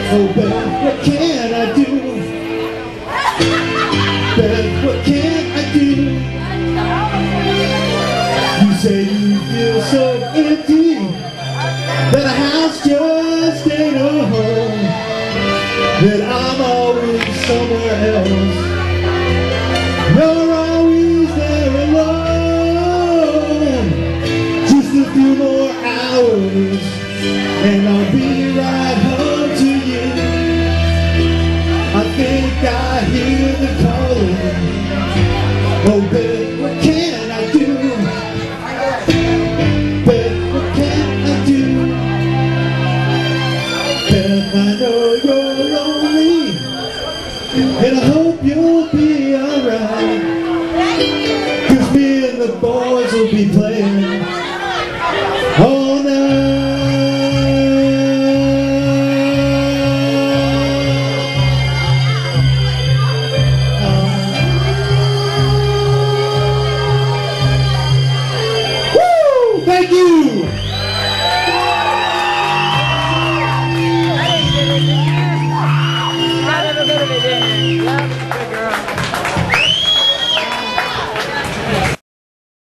Oh, Beth, what can I do? Beth, what can I do? You say you feel so empty, that a house just ain't a home, that I'm always somewhere else, you're always there alone. Just a few more hours and I'll be right home.